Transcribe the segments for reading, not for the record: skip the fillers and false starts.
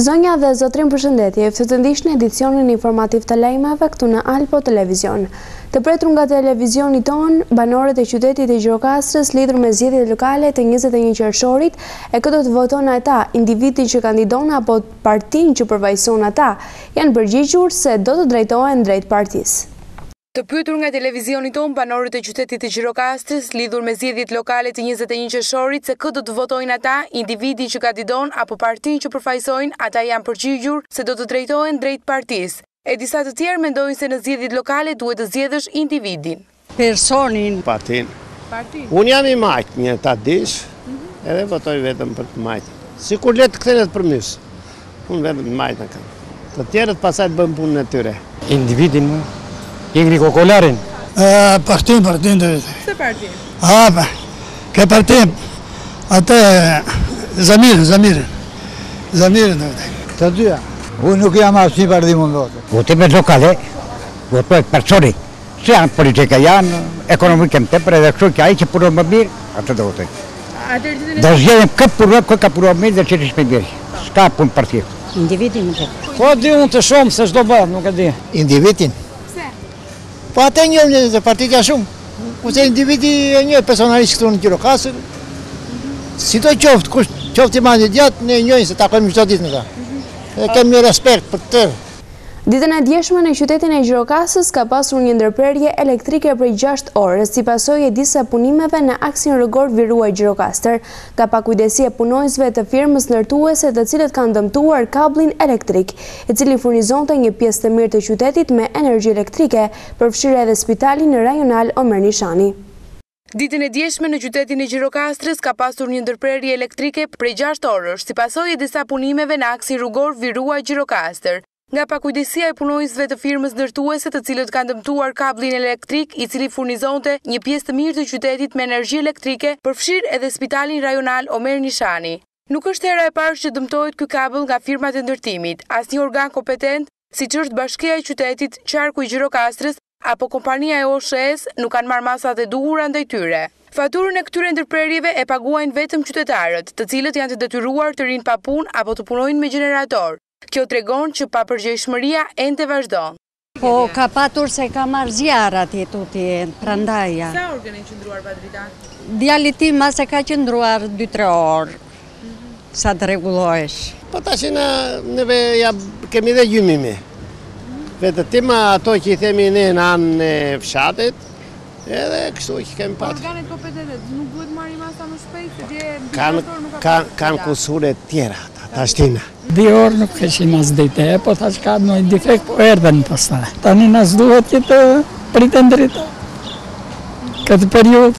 Zonja dhe zotrin përshëndetje, eftë të ndishtë në edicionin informativ të lajmeve këtu në Alpo Televizion. Të pretur nga televizioni ton, banorët e qytetit e Gjirokastrës lidhur me zgjedhjet lokale të 21 qershorit e këtë të voton ata, individin që kandidon apo partin që përvajson ata, janë përgjigjur se do të drejtohen drejt partisë. Të pyetur nga televizioni ton, banorët e qytetit të Gjirokastrës lidhur me zgjedhjet lokale të 21 qershorit se këtë do të votojnë ata, individi që kandidon apo partin që përfaqësojnë, ata janë përgjigjur se do të drejtohen drejt partisë. E disa të tjerë mendojnë se në zgjedhjet lokale duhet të zgjedhësh individin. Personin. Partin. Unë jam i majtë një ta dish, edhe votoj vetëm për të majtë. Si kur letë këthenet për mysë, unë vetëm të majtë në kam. Të tjerët pasaj të bëjmë punën e tyre. Individin më. Jengri Kokolarin? Partin të vete. Se partin? Ke partin, atë Zamirin të vete. Të dyja. Unë nuk jam asë një parti mundote. Votime lokale, votoj personi. Se janë politika, janë ekonomike më tepër edhe kështu që aji që punon më mirë, atë do votoj. Do zgjedhim këtë punon, këtë ka punon mirë dhe që ishme mirë. Ska punë parti. Individin më tepër. Po di unë të shumë se shdo bëhet, nuk e di. Individin? Po atë njërë një partitja shumë, ose individi e njërë personalisht këtu në Gjirokastrën, si do qoftë i mandi djatë, ne njërë se takojmë qëto ditë në ta. E kemi respekt për të tërë. Ditën e djeshme në qytetin e Gjirokastrës ka pasur një ndërprerje elektrike prej 6 orës, si pasojë e disa punimeve në aksin rrugor Viruaj Gjirokastër, ka pakujdesi e punojësve të firmës ndërtuese të cilët kanë dëmtuar kablin elektrik, i cili furnizonte një pjesë të mirë të qytetit me energji elektrike, përfshirë edhe spitalin rajonal Omer Nishani. Ditën e djeshme në qytetin e Gjirokastrës ka pasur një ndërprerje elektrike prej 6 orësh, si pasojë e disa punimeve në aksin rrugor Viruaj Gjirokastër. Nga pakujdesia e punojësve të firmës ndërtuese të cilët kanë dëmtuar kablin elektrik i cili furnizonte një pjesë të mirë të qytetit me energji elektrike, përfshirë edhe spitalin rajonal Omer Nishani. Nuk është hera e parë që dëmtohet ky kabël nga firmat e ndërtimit, asnjë organ kompetent, siç është Bashkia e Qytetit, Qarku i Gjirokastrës apo kompania e OSHS nuk kanë marrë masat e duhura ndaj tyre. Faturën e këtyre ndërprerjeve e paguajnë vetëm qytetarët, të cilët janë të detyruar të rinë pa punë apo të punojnë me gjenerator. Kjo tregon që papërgjegjshmëria ende vazhdon. Po ka patur se ka marrë zjarë atje tuti, prandaja. Sa orë keni qëndruar pa drita? Djalit tim ma se ka qëndruar 2-3 orë, sa të rregullohesh. Po tash neve kemi dhe gjymimi. Vetë tima ato që i themi ne në anë e fshatit, edhe kështu që kemi patur. Organet kompetente nuk duhet marrë masa më shpejt, kanë kusure tjera ta shtina. 2 orë nuk këshin as dite, po ta që ka në defekt, po erdhen pastaj. Tani nas duhet që të pritën drita këtë periudhë.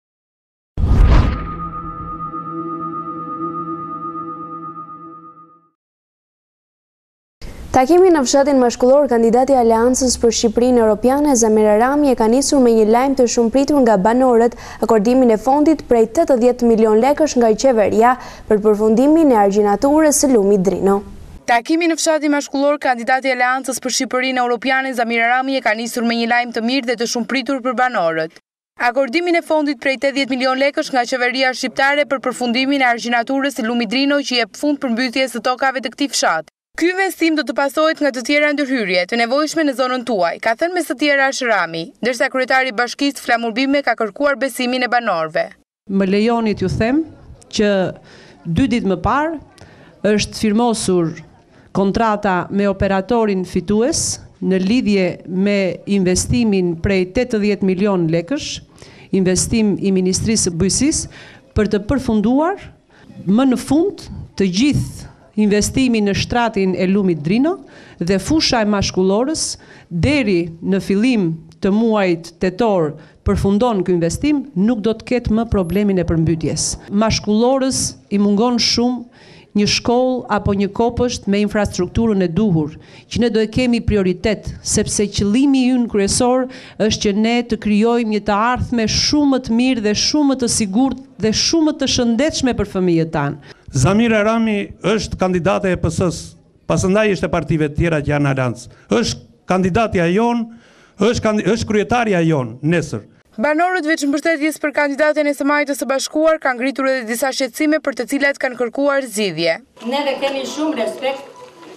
Takimi në fshatin mashkullor, kandidati i Aleancës për Shqipërinë Europiane, Zamir Rami, e ka nisur me një lajm të shumëpritur nga banorët, akordimin e fondit prej 80 milion lekësh nga qeveria për përfundimin e argjinaturës së lumit Drino. Takimi në fshatin mashkullor, kandidati i Aleancës për Shqipërinë Europiane, Zamir Rami, e ka nisur me një lajm të mirë dhe të shumëpritur për banorët. Akordimin e fondit prej 80 milion lekësh nga qeveria shqiptare për përfundimin e argjinaturës së lumit Drino që jep fund përmbytjes së tokave të këtij fshati. Ky investim do të pasohet nga të tjera ndërhyrje të nevojshme në zonën tuaj, ka thënë mes të tjera Rami, ndërsa kryetari i bashkisë Flamur Bime ka kërkuar besimin e banorëve. Më lejoni t'ju them që 2 ditë më parë është firmosur kontrata me operatorin fitues në lidhje me investimin prej 80 milion lekësh, investim i Ministrisë së Bujqësisë për të përfunduar më në fund të gjithë investimi në shtratin e lumit Drino dhe fusha e mashkullorës deri në fillim të muajit tetor përfundon ky investim, nuk do të ketë më problemin e përmbytjes. Mashkullorës i mungon shumë një shkollë apo një kopësht me infrastrukturën e duhur, që ne do e kemi prioritet, sepse qëllimi ynë kryesor është që ne të krijojmë një të ardhme shumë më të mirë dhe shumë më të sigurt dhe shumë më të shëndetshme për fëmijët tanë. Zamir Rami është kandidate e PS-s, pasandaj është e partive të tjera që janë aleancë. Është kandidatja jon, është kryetaria jon nesër. Banorët veç mbështetjes për kandidaten e SMA-jit të Bashkuar kanë ngritur edhe disa shqetësime për të cilat kanë kërkuar zgjidhje. Neve kemi shumë respekt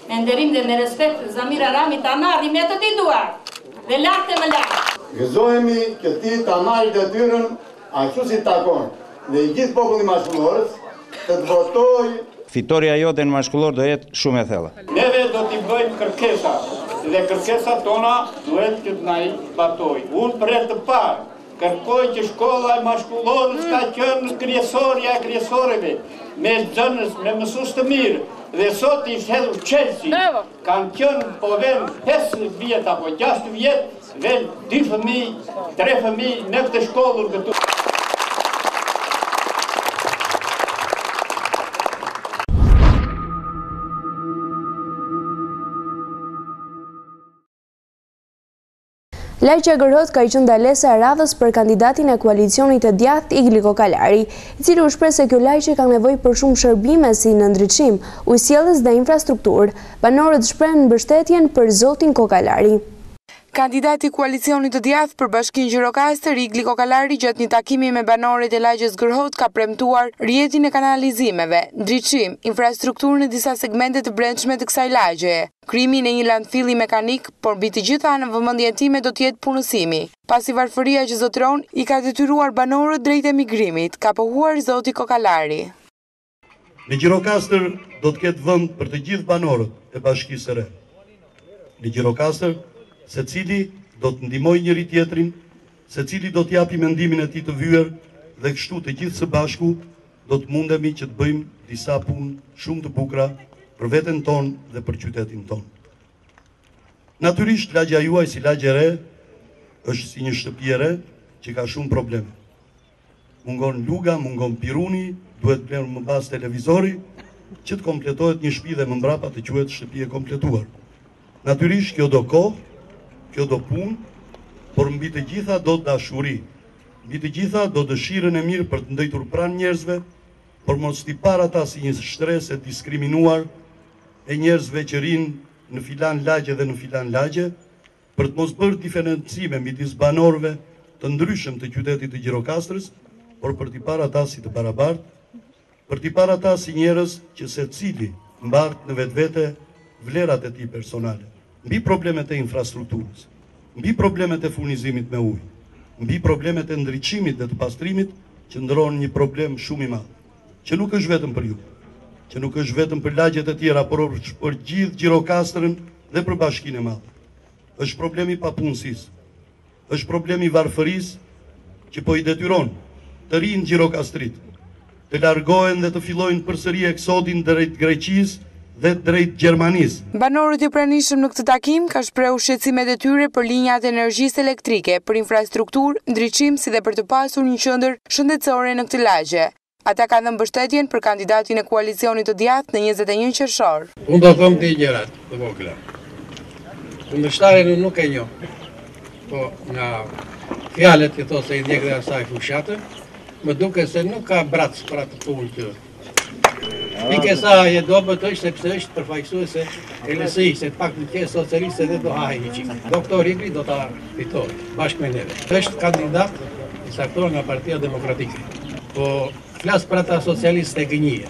me nderim dhe me respekt, Zamira Rami ta marri me të duar, dhe lartë e më lartë. Gëzohemi këti ta marri detyrën ashtu si takon, dhe i gjithë populli mashkullorës të votoj. Fitoria jote në mashkullor do jetë shumë e thella. Neve do t'i bëjmë kërkesa, dhe kërkesat tona duhet që t'na i batoj. Unë për të parë, kërkoj që shkolla e mashkullorës ka qenë kryesorja e kryesoreve, me zënës, me mësues të mirë, dhe sot i hedhur Chelsea, kanë qenë po ven 5 vjet apo 6 vjet, ven 2 fëmijë, 3 fëmijë në këtë shkollë këtu. Lajqe Gërhot ka i qenë ndalesa e radhës për kandidatin e koalicionit të djathtë Igli Kokalari, i cili u shpreh se kjo lajqe ka nevojë për shumë shërbime si në ndriçim, ujësjellës dhe infrastrukturë. Banorët shprehen mbështetjen për zotin Kokalari. Kandidati i koalicionit të djathtë për Bashkinë Gjirokastër, Igli Kokalari, gjatë një takimi me banorët e lagjes Gërhot, ka premtuar rrjetin e kanalizimeve, ndriçim, infrastrukturën në disa segmente të brendshme të kësaj lagje. Krimi në një landfilli mekanik, por mbi të gjitha në vëmendjen time do të jetë punësimi. Pasi varfëria që zotëron i ka detyruar banorët drejt emigrimit, ka pohuar zoti Kokalari. Në Gjirokastër do të ketë vend për të gjithë banorët e Bashkisë së Re. Në Gjirokastër secili do të ndihmojë njëri tjetrin, secili do të japi mendimin e tij të vyer dhe kështu të gjithë së bashku do të mundemi që të bëjmë disa punë shumë të bukura për veten tonë dhe për qytetin tonë. Natyrisht lagja juaj si lagje e re është si një shtëpi e re që ka shumë probleme. Mungon luga, mungon piruni, duhet blerë më pas televizori që të kompletohet një shtëpi dhe më mbrapa të quhet shtëpi e kompletuar. Natyrisht kjo do kohë, kjo do punë, por mbi të gjitha do dashuri. Mbi të gjitha do dëshirën e mirë për të ndëjtur pranë njerëzve, por mos t'i parë ata si një shtresë e diskriminuar e njerëzve që rinë në filan lagje dhe në filan lagje, për të mos bërë diferencime midis banorëve të ndryshëm të qytetit të Gjirokastrës, por për t'i parë ata si të barabartë, për t'i parë ata si njerëz që secili mbart në vetvete vlerat e tij personale. Mbi problemet e infrastrukturës, mbi problemet e furnizimit me ujë, mbi problemet e ndriçimit dhe të pastrimit, që ndron një problem shumë i madh, që nuk është vetëm për ju, që nuk është vetëm për lagjet e tjera, por për gjithë Gjirokastrën dhe për Bashkinë e Madhe. Është problemi i papunësisë, është problemi i varfërisë që po i detyron të rinë Gjirokastrit të largohen dhe të fillojnë përsëri eksodin drejt Greqisë dhe drejt Gjermanisë. Banorët e pranishëm në këtë takim ka shprehur shqetësimet e tyre për linjat e energjisë elektrike, për infrastrukturë, ndriçim si dhe për të pasur një qendër shëndetësore në këtë lagje. Ata kanë dhënë mbështetjen për kandidatin e koalicionit të djathtë në 21 qershor. Unë do them të gjërat të vogla. Kundërshtarin nuk e njoh. Po nga fjalët që thotë se i ndjek dhe asaj fushatë, më duket se nuk ka brac për atë punë që Pike sa e dobët është sepse është përfaqësuese e LSI, se pak në kje socialiste dhe do hajë një qikë. Doktor Igli do ta fitojë, bashkë me neve. Është kandidat i saktuar nga Partia Demokratike. Po flasë për ata socialiste e gënjije.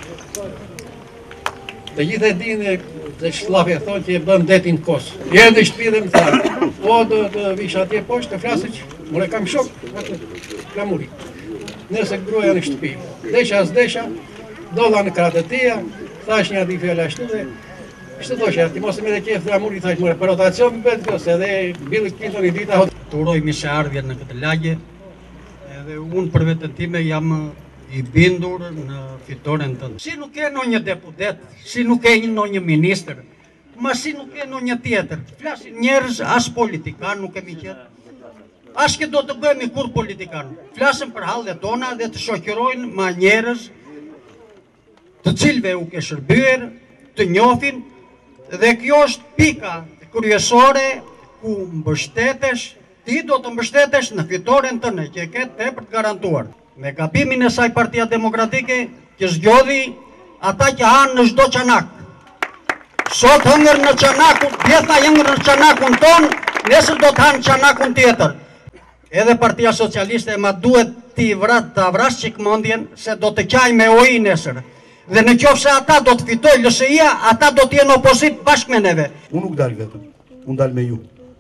Të gjithë e dinë dhe shlafje thonë që e bëm detin kosë. Jërë dhe shtëpi dhe më tharë. Po do të vish atje poshtë të flasë që mure kam shok, flamuri. Nëse gruaja në shtëpi. Desha s'desha, dolla në kratë të tia, thash një ati fjalla ashtu dhe kështë të shërë, ti mos e me dhe kjef flamuri, thash mure, për rotacion më betë kjo, se dhe Bill Clinton i dita. Të uroj mishe ardhje në këtë lagje, edhe unë për vetën time jam i bindur në fitoren tënde. Si nuk e në një deputet, si nuk e në një minister, ma si nuk e në një tjetër. Flasin njerëz, as politikan nuk kemi qenë, as që do të bëhemi kur politikan. Flasin për hallet tona dhe të shoqërojnë ma njerëz të cilve u ke shërbyer, të njofin, dhe kjo është pika kryesore ku mbështetesh, ti do të mbështetesh në fitoren tënde, që e ke tepër të garantuar. Me gabimin e saj Partia Demokratike, që zgjodhi ata që hanë në çdo çanak. Sot hëngër në çanakun, djeta hëngër në çanakun ton, nesër do të hanë çanakun tjetër. Edhe Partia Socialiste ma duhet t'i ta vrash çik mendjen se do të qaj me ojë nesër. Dhe në qoftë se ata do të fitojnë LSI-a, ata do të jenë opozit bashkë me neve. Unë nuk dal vetëm, unë dal me ju.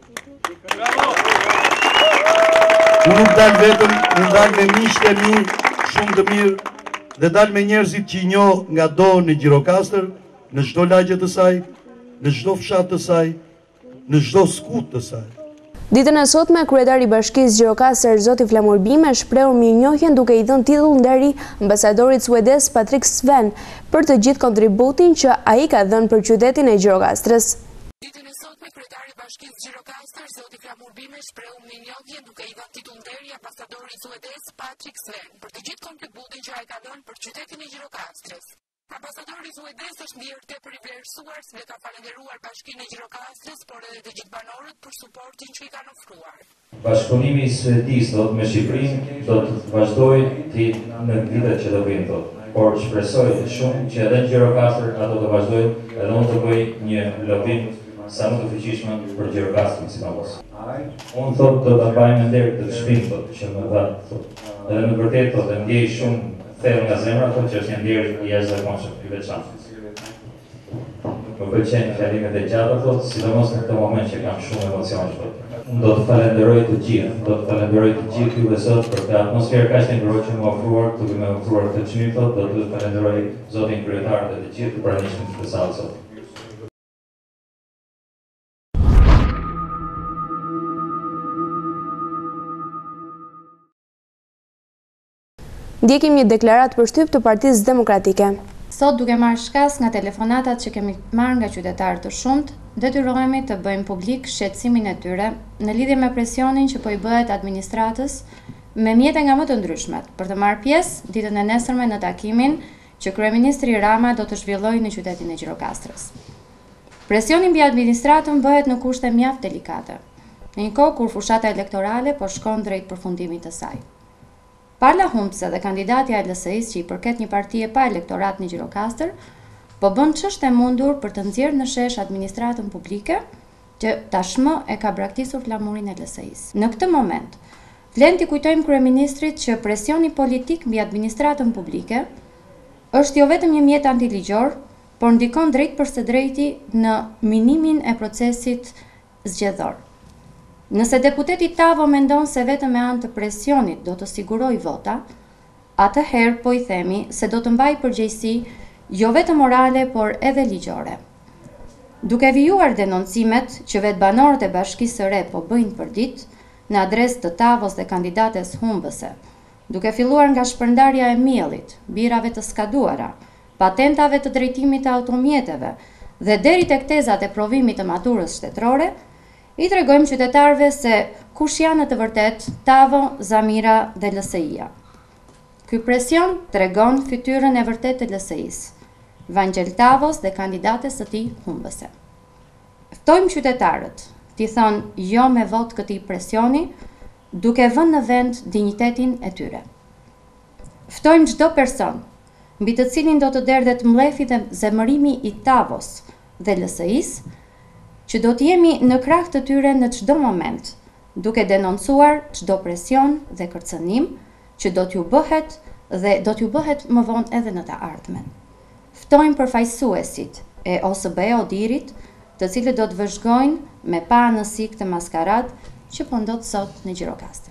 Unë nuk dal vetëm, unë dal me miqtë e mi shumë të mirë dhe dal me njerëzit që i njoh nga do në Gjirokastër, në çdo lagje të saj, në çdo fshat të saj, në çdo skut të saj. Ditën e sotme, kryetari i Bashkisë Gjirokastër zoti Flamur Bime shprehur mirënjohjen duke i dhënë titull nderi ambasadorit suedez Patrik Sven për të gjithë kontributin që ai ka dhënë për qytetin e Gjirokastrës. Ditën e sotme, kryetari i Bashkisë Gjirokastër zoti Flamur Bime shprehur mirënjohjen duke i dhënë titull nderi ambasadorit suedez Patrik Sven për të gjithë kontributin që ai ka dhënë për qytetin e Gjirokastrës. Ambasadori suedez është ndier tepër i vlerësuar dhe ka falendëruar Bashkinë e Gjirokastrës, por edhe të gjithë banorët për suportin që i kanë ofruar. Bashkëpunimi i Suedisë me Shqipërinë do të vazhdojë në vitet që do vijnë thotë. Por shpresoj shumë që edhe në Gjirokastër ato të vazhdojnë edhe unë të bëj një lobim sa më të fuqishëm për Gjirokastrën sidomos. Unë thotë do ta bëj me nder të shpinë thotë që më dha thotë. Edhe në vërtetë thotë ndjej shumë thellë nga zemra, thotë që është një ndjerë i jashtëzakonshëm, i veçantë. Më pëlqejnë fjalimet e gjata, thotë, sidomos në këtë moment që kam shumë emocione, thotë. Unë do të falenderoj të gjithë juve sot për këtë atmosferë kaq të ngrohtë që më ofruar, duke më ofruar këtë çmim, thotë, do të falenderoj zotin kryetar dhe të gjithë të pranishëm të sallës sot. Ndjekim një deklarat për shtyp të Partisë Demokratike. Sot duke marrë shkas nga telefonatat që kemi marrë nga qytetarë të shumt, detyrohemi të bëjmë publik shqetësimin e tyre në lidhje me presionin që po i bëhet administratës me mjete nga më të ndryshmet për të marrë pjesë ditën e nesërme në takimin që kryeministri Rama do të zhvillojë në qytetin e Gjirokastrës. Presioni mbi administratën bëhet në kushte mjaft delikate, në një kohë kur fushata elektorale po shkon drejt përfundimit të saj. Parla Humpse dhe kandidatja e LSI-s që i përket një partie pa elektorat në Gjirokastër, po bën çështë e mundur për të nxjerrë në shesh administratën publike që tashmë e ka braktisur flamurin e LSI-s. Në këtë moment, vlen t'i kujtojmë kryeministrit që presioni politik mbi administratën publike është jo vetëm një mjet antiligjor, por ndikon drejt për së drejti në minimin e procesit zgjedhor. Nëse deputeti Tavo mendon se vetëm me anë të presionit do të siguroj vota, atëherë po i themi se do të mbaj përgjegjësi jo vetëm morale, por edhe ligjore. Duke vijuar denoncimet që vetë banorët e Bashkisë së Re po bëjnë për ditë në adresë të Tavos dhe kandidates humbëse, duke filluar nga shpërndarja e miellit, birave të skaduara, patentave të drejtimit të automjeteve dhe deri tek tezat e provimit të maturës shtetërore, i tregojmë qytetarëve se kush janë në të vërtet Tavo, Zamira dhe LSI-a. Ky presion tregon fytyrën e vërtet të LSI-s, Vangel Tavos dhe kandidates së tij humbëse. Ftojmë qytetarët t'i thonë jo me votë këtij presioni, duke vënë në vend dinjitetin e tyre. Ftojmë çdo person mbi të cilin do të derdhet mlefi dhe zemërimi i Tavos dhe LSI-s, që do t'jemi në krah të tyre në çdo moment, duke denoncuar çdo presion dhe kërcënim që do t'ju bëhet dhe do t'ju bëhet më vonë edhe në të ardhmen. Ftojmë përfaqësuesit e OSB Odirit, të cilët do të vëzhgojnë me pa anësi këtë maskarad që po ndodh sot në Gjirokastër.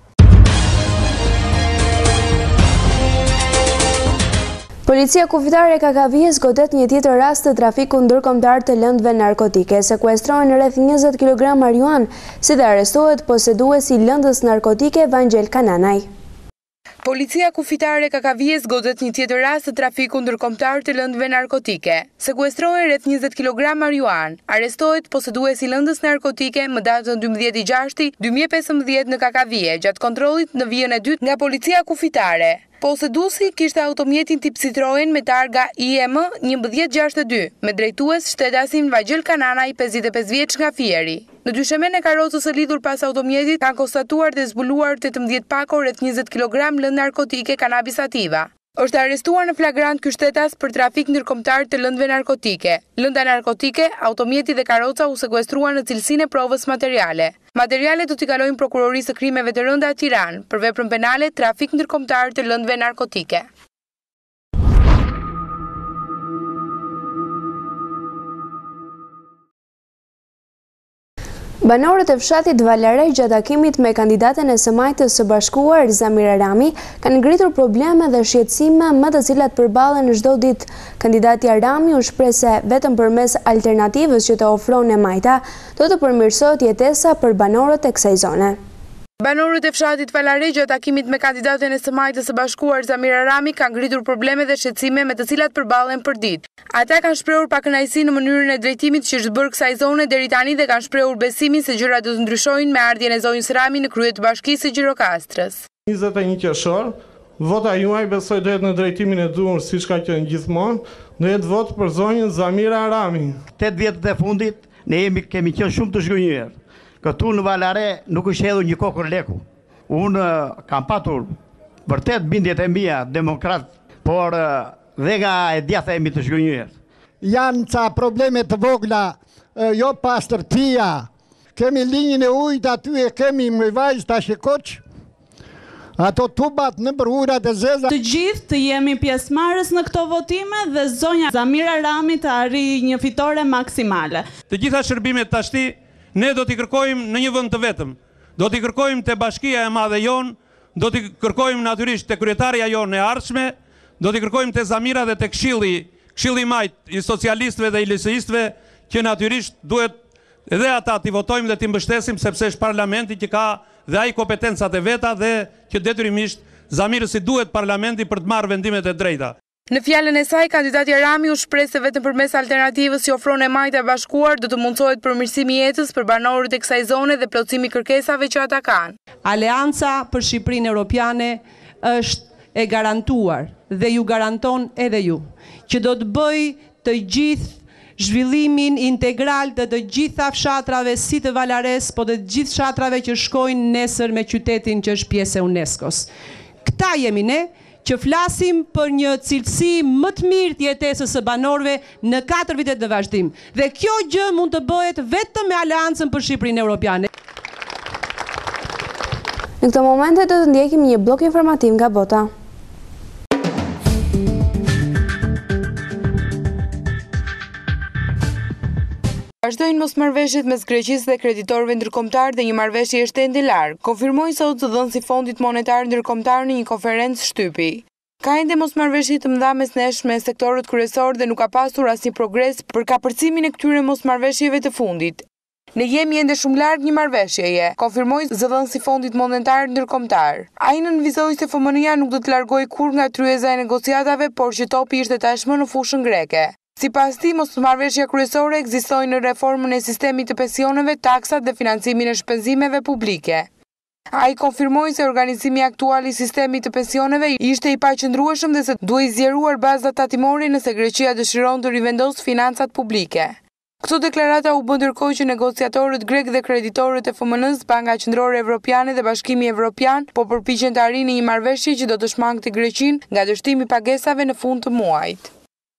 Policia kufitare e Kakavijes godet një tjetër rast të trafikut ndërkombëtar të lëndëve narkotike. Sekuestrohen rreth 20 kg marijuan, si dhe arrestohet poseduesi i lëndës narkotike Vangel Kananaj. Policia kufitare e Kakavijes godet një tjetër rast të trafikut ndërkombëtar të lëndëve narkotike. Sekuestrohen rreth 20 kg marijuan. Arrestohet poseduesi i lëndës narkotike më datën 12/6/2015 në Kakavije, gjatë kontrollit në vijën e dytë nga policia kufitare. Poseduesi kishte automjetin tip Citroen me targa IM 1162, me drejtues shtetasin Vangel Kananaj, 55 vjeç nga Fieri. Në dyshemen e karrocës së lidhur pas automjetit kanë konstatuar dhe zbuluar 18 pako rreth 20 kg lëndë narkotike kanabis sativa. Është arrestuar në flagrant ky shtetas për trafik ndërkombëtar të lëndëve narkotike. Lënda narkotike, automjeti dhe karroca u sekuestruan në cilësinë e provës materiale. Materialet do t'i kalojnë prokurorisë së krimeve të rënda Tiranë për veprën penale trafik ndërkombëtar të lëndëve narkotike. Banorët e fshatit Valarej gjatë takimit me kandidaten e së Majtës së Bashkuar Zamira Rami kanë ngritur probleme dhe shqetësime me të cilat përballen çdo ditë. Kandidati Rami u shpreh se vetëm përmes alternativës që të ofron e Majta do të përmirësohet jetesa për banorët e kësaj zone. Banorët e fshatit Valarej gjatë takimit me kandidaten e së Majtës së Bashkuar Zamira Rami kanë ngritur probleme dhe shqetësime me të cilat përballen përditë. Ata kanë shprehur pakënaqësi në mënyrën e drejtimit që është bërë kësaj zone deri tani dhe kanë shprehur besimin se gjërat do të ndryshojnë me ardhjën e zonjës Rami në krye të Bashkisë së Gjirokastrës. 21 qershor, vota juaj besoj do jetë në drejtimin e duhur siç ka qenë gjithmonë, do jetë vot për zonjën Zamira Rami. 8 vjetët e fundit ne kemi qenë shumë të zhgënjur. Këtu në Valare nuk është hedhur një kokër leku. Unë kam patur vërtet bindjet e mia demokrat, por dhe nga e djatha jemi të zhgënjur. Janë ca probleme të vogla, jo pastërtia. Kemi linjën e ujit aty e kemi më vajzë tash e koç. Ato tubat në ujërat e zeza. Të gjithë të jemi pjesëmarrës në këto votime dhe zonja Zamira Rami të arrijë një fitore maksimale. Të gjitha shërbimet tashti ne do t'i kërkojmë në një vend të vetëm. Do t'i kërkojmë te Bashkia e Madhe jon, do t'i kërkojmë natyrisht te kryetaria jon e ardhshme, do t'i kërkojmë te Zamira dhe te Këshilli i Majt i socialistëve dhe i LSI-stëve, që natyrisht duhet edhe ata t'i votojmë dhe t'i mbështesim sepse është parlamenti që ka dhe ai kompetencat e veta dhe që detyrimisht Zamirës i duhet parlamenti për të marrë vendimet e drejta. Në fjalën e saj, kandidati Rami u shpreh se vetëm përmes alternativës që ofron e Majta e Bashkuar do të mundsohet përmirësimi i jetës për banorët e kësaj zone dhe plotësimi i kërkesave që ata kanë. Aleanca për Shqipërinë Europiane është e garantuar dhe ju garanton edhe ju që do të bëj të gjithë zhvillimin integral të gjitha fshatrave si të Valares, po të gjithë fshatrave që shkojnë nesër me qytetin që është pjesë e UNESCO-s. Këta jemi ne që flasim për një cilësi më të mirë të jetesës së banorëve në 4 vitet në vazhdim. Dhe kjo gjë mund të bëhet vetëm me Aleancën për Shqipërinë Europiane. Në këtë moment do të ndjekim një blok informativ nga bota. Vazhdojnë mosmarrëveshjet mes Greqisë dhe kreditorëve ndërkombëtar dhe një marrëveshje shtendi larg, konfirmoi sot dhënësi i Fondit Monetar Ndërkombëtar në një konferencë shtypi. Ka ende mosmarrëveshje të mëdha mesnesh me sektorët kryesor dhe nuk ka pasur asnjë progres për kapërcimin e këtyre mosmarrëveshjeve të fundit. Ne jemi ende shumë larg një marrëveshjeje, konfirmoi zëdhënësi i Fondit Monetar Ndërkombëtar. Ai nënvizoi se FMN-ja nuk do të largojë kurrë nga tryeza e negociatave, por që topi ishte tashmë në fushën greke. Sipas tij, mosmarrëveshja kryesore ekzistojnë në reformën e sistemit të pensioneve, taksat dhe financimin e shpenzimeve publike. Ai konfirmoi se organizimi aktual i sistemit të pensioneve ishte i paqëndrueshëm dhe se duhej zgjeruar bazat tatimore nëse Greqia dëshiron të rivendosë financat publike. Këto deklarata u bën ndërkohë që negociatorët grek dhe kreditorët e FMN-s, Banka Qendrore Evropiane dhe Bashkimi Evropian po përpiqen të arrinë një marrëveshje që do të shmangte Greqinë nga dështimi i pagesave në fund të muajit.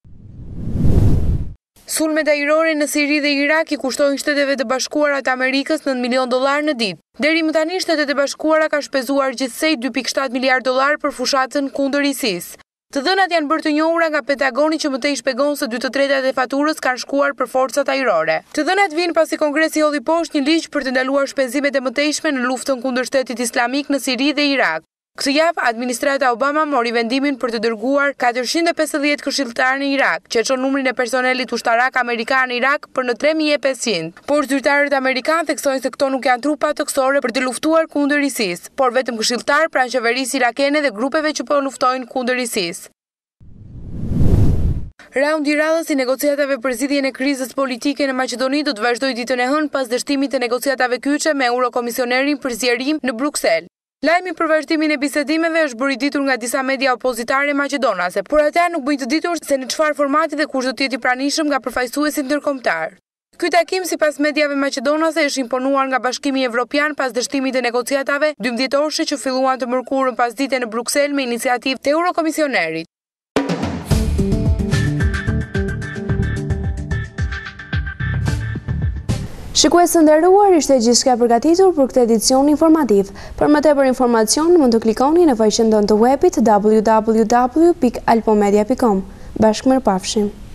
Sulmet ajrore në Siri dhe Irak i kushtojnë Shteteve të Bashkuara të Amerikës $9 milion në ditë. Deri më tani Shtetet e Bashkuara ka shpenzuar gjithsej $2.7 miliard për fushatën kundër ISIS. Të dhënat janë bërë të njohura nga Pentagoni që mëtej shpjegon se 2/3 e faturës kanë shkuar për forcat ajrore. Të dhënat vinë pasi Kongresi holli poshtë një ligj për të ndaluar shpenzimet e mëtejshme në luftën kundër Shtetit Islamik në Siri dhe Irak. Këtë javë, administrata Obama mori vendimin për të dërguar 450 këshilltar në Irak, që çon numrin e personelit ushtarak amerikan në Irak për në 3500. Por zyrtarët amerikanë theksojnë se këto nuk janë trupa toksore për të luftuar kundër ISIS, por vetëm këshilltar pranë qeverisë irakene dhe grupeve që po luftojnë kundër ISIS. Raundi i radhës i negociatave për zgjidhjen e krizës politike në Maqedoni do të vazhdojë ditën e hënë pas dështimit të negociatave kyçe me Eurokomisionerin për zgjerim në Bruksel. Lajmi për vazhdimin e bisedimeve është bërë i ditur nga disa media opozitare maqedonase, por ata nuk bëjnë të ditur se në çfarë formati dhe kush do të jetë i pranishëm nga përfaqësuesit ndërkombëtar. Ky takim sipas mediave maqedonase është imponuar nga Bashkimi Evropian pas dështimit të negociatave 12 orëshe që filluan të mërkurën pasdite në Bruksel me iniciativë të Eurokomisionerit. Shikues të nderuar, ishte gjithçka përgatitur për këtë edicion informativ. Për më tepër informacion mund të klikoni në faqen tonë të webit www.alpomedia.com. Bashkëmirëpafshim.